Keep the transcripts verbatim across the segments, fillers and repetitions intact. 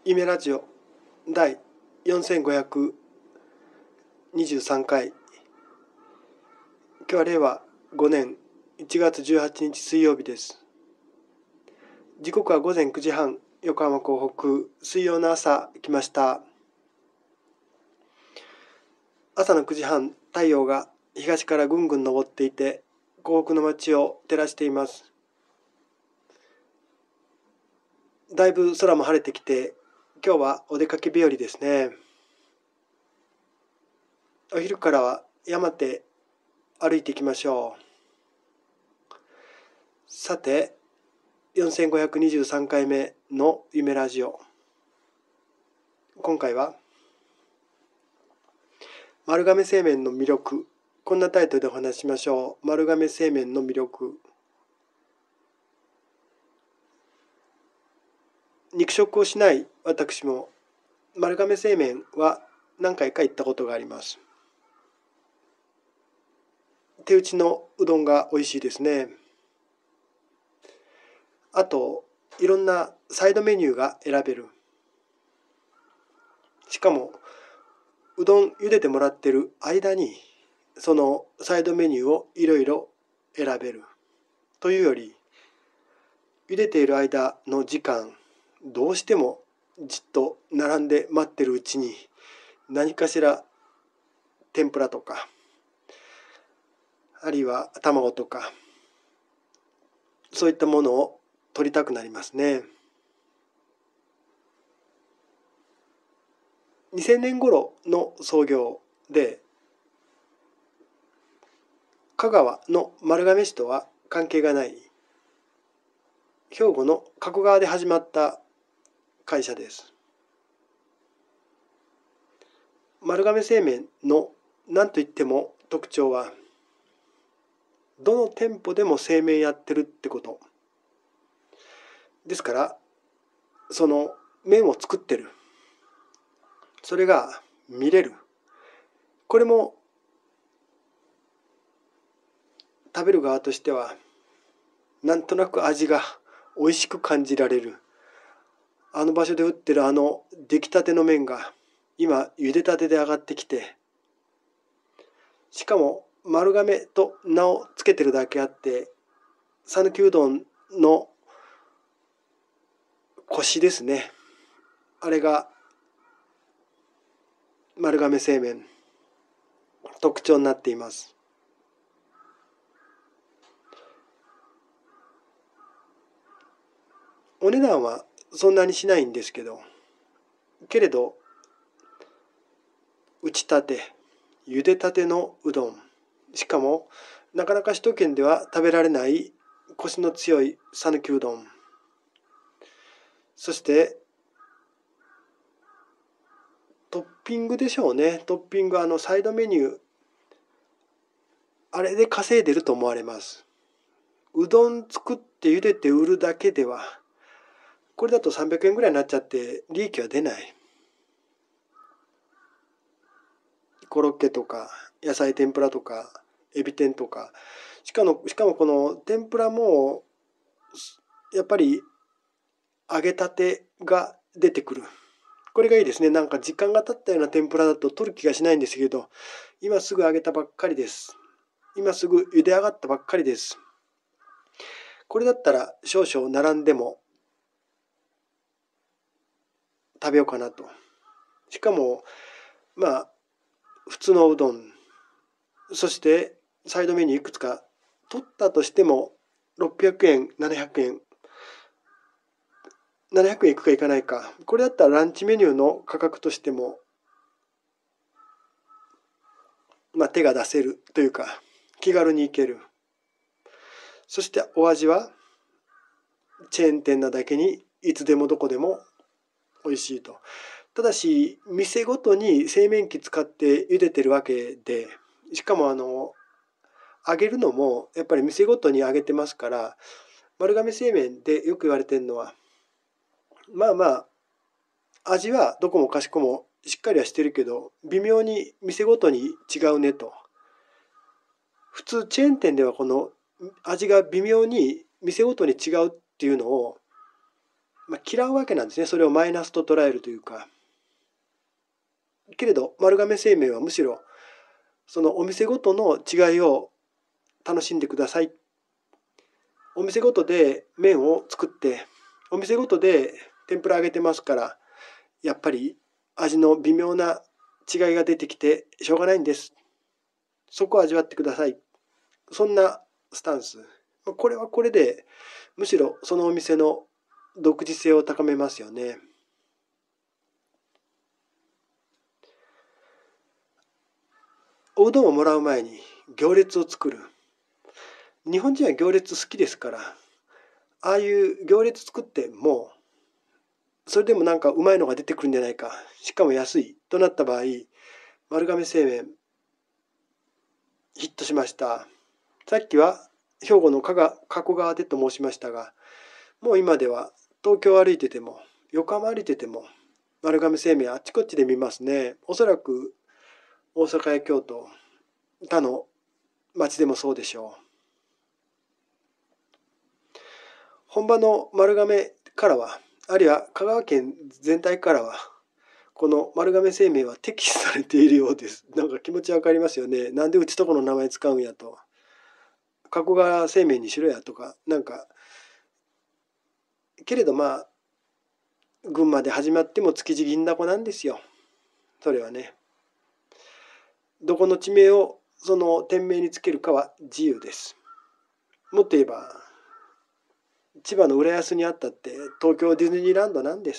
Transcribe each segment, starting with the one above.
夢ラジオ第よんせんごひゃくにじゅうさんかい。今日はれいわごねんいちがつじゅうはちにち水曜日です。時刻はごぜんくじはん、横浜港北、水曜の朝来ました。朝のくじはん、太陽が東からぐんぐん昇っていて、港北の街を照らしています。だいぶ空も晴れてきて、今日はお出かけ日和ですね。お昼からは山手歩いていきましょう。さて、よんせんごひゃくにじゅうさんかいめの夢ラジオ。今回は丸亀製麺の魅力、こんなタイトルでお話ししましょう。丸亀製麺の魅力。肉食をしない私も丸亀製麺は何回か行ったことがあります。手打ちのうどんが美味しいですね。あと、いろんなサイドメニューが選べる。しかもうどん茹でてもらってる間にそのサイドメニューをいろいろ選べるというより、茹でている間の時間、どうしてもじっと並んで待ってるうちに何かしら天ぷらとか、あるいは卵とか、そういったものを取りたくなりますね。にせんねん頃の創業で、香川の丸亀市とは関係がない、兵庫の加古川で始まった会社です。丸亀製麺の何といっても特徴は、どの店舗でも製麺やってるってこと。ですから、その麺を作ってる。それが見れる。これも食べる側としては、なんとなく味が美味しく感じられる。あの場所で売ってるあの出来たての麺が今茹でたてで上がってきて、しかも丸亀と名をつけてるだけあって、讃岐うどんのコシですね。あれが丸亀製麺特徴になっています。お値段はそんなにしないんですけど、けれど打ちたて、茹でたてのうどん、しかもなかなか首都圏では食べられないコシの強い讃岐うどん、そしてトッピングでしょうね。トッピング、あのサイドメニュー、あれで稼いでると思われます。うどん作って茹でて売るだけでは、これだとさんびゃくえんぐらいになっちゃって利益は出ない。コロッケとか野菜天ぷらとかエビ天とか、しかもしかもこの天ぷらもやっぱり揚げたてが出てくる。これがいいですね。なんか時間が経ったような天ぷらだと取る気がしないんですけど、今すぐ揚げたばっかりです。今すぐ茹で上がったばっかりです。これだったら少々並んでも食べようかなと。しかもまあ普通のうどん、そしてサイドメニューいくつか取ったとしてもろっぴゃくえん、ななひゃくえん、ななひゃくえんいくかいかないか。これだったらランチメニューの価格としても、まあ、手が出せるというか気軽に行ける。そしてお味はチェーン店なだけにいつでもどこでも美味しいと。ただし店ごとに製麺機使って茹でてるわけで、しかもあの揚げるのもやっぱり店ごとに揚げてますから、丸亀製麺でよく言われてるのは、まあまあ味はどこもかしこもしっかりはしてるけど、微妙に店ごとに違うねと。普通チェーン店ではこの味が微妙に店ごとに違うっていうのを、 まあ、嫌うわけなんですね。それをマイナスと捉えるというか。けれど丸亀製麺はむしろそのお店ごとの違いを楽しんでください。お店ごとで麺を作ってお店ごとで天ぷら揚げてますから、やっぱり味の微妙な違いが出てきてしょうがないんです。そこを味わってください。そんなスタンス。これはこれでむしろそのお店の独自性を高めますよね。おうどんをもらう前に行列を作る。日本人は行列好きですから、ああいう行列作ってもそれでもなんかうまいのが出てくるんじゃないか、しかも安いとなった場合、丸亀製麺ヒットしました。さっきは兵庫の加賀加古川でと申しましたが、もう今では東京を歩いてても横浜歩いてても丸亀製麺あっちこっちで見ますね。おそらく大阪や京都他の町でもそうでしょう。本場の丸亀からは、あるいは香川県全体からは、この丸亀製麺は敵視されているようです。なんか気持ちわかりますよね。なんでうちとこの名前使うんやと。加古川製麺にしろやとか、なんか、けれどまあ、群馬で始まっても築地銀だこなんですよ。それはね。どこの地名をその店名につけるかは自由です。もっと言えば、千葉の浦安にあったって東京ディズニーランドなんです。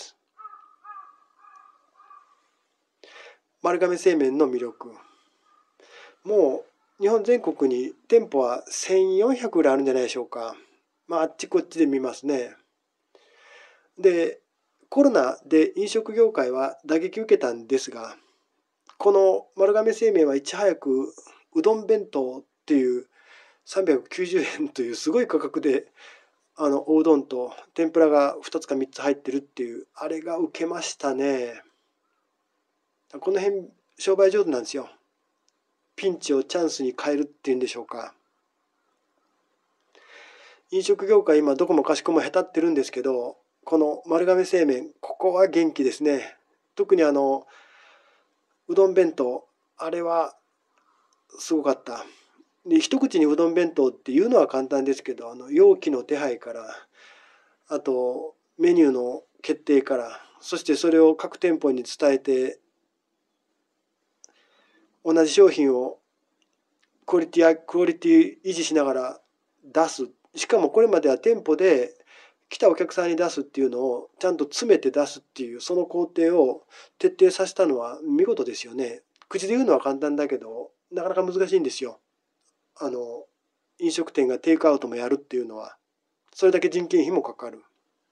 丸亀製麺の魅力。もう日本全国に店舗はせんよんひゃくぐらいあるんじゃないでしょうか。まああっちこっちで見ますね。で、コロナで飲食業界は打撃受けたんですが、この丸亀製麺はいち早くうどん弁当っていうさんびゃくきゅうじゅうえんというすごい価格であのおうどんと天ぷらがふたつかみっつ入ってるっていうあれが受けましたね。この辺商売上手なんですよ。ピンチをチャンスに変えるっていうんでしょうか。飲食業界今どこもかしこもへたってるんですけど、この丸亀製麺ここは元気ですね。特にあのうどん弁当あれはすごかった。で一口にうどん弁当っていうのは簡単ですけど、あの容器の手配からあとメニューの決定からそしてそれを各店舗に伝えて同じ商品をクオリティクオリティ維持しながら出す。しかもこれまでは店舗で来たお客さんに出すっていうのをちゃんと詰めて出すっていうその工程を徹底させたのは見事ですよね。口で言うのは簡単だけどなかなか難しいんですよ。あの飲食店がテイクアウトもやるっていうのはそれだけ人件費もかかる。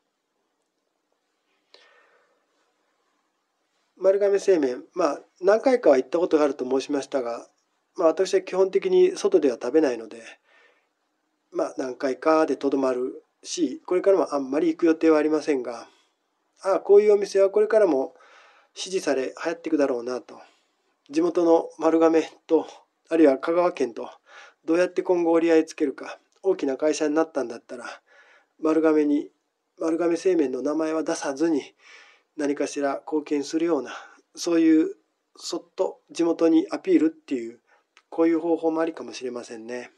丸亀製麺、まあ何回かは行ったことがあると申しましたが、まあ私は基本的に外では食べないので、まあ何回かでとどまるし、これからもあんまり行く予定はありませんが、ああ、こういうお店はこれからも支持され流行っていくだろうなと。地元の丸亀と、あるいは香川県とどうやって今後折り合いつけるか。大きな会社になったんだったら、丸亀に、丸亀製麺の名前は出さずに何かしら貢献するような、そういうそっと地元にアピールっていう、こういう方法もありかもしれませんね。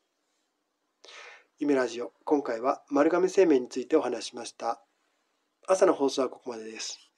夢ラジオ、今回は丸亀製麺についてお話ししました。朝の放送はここまでです。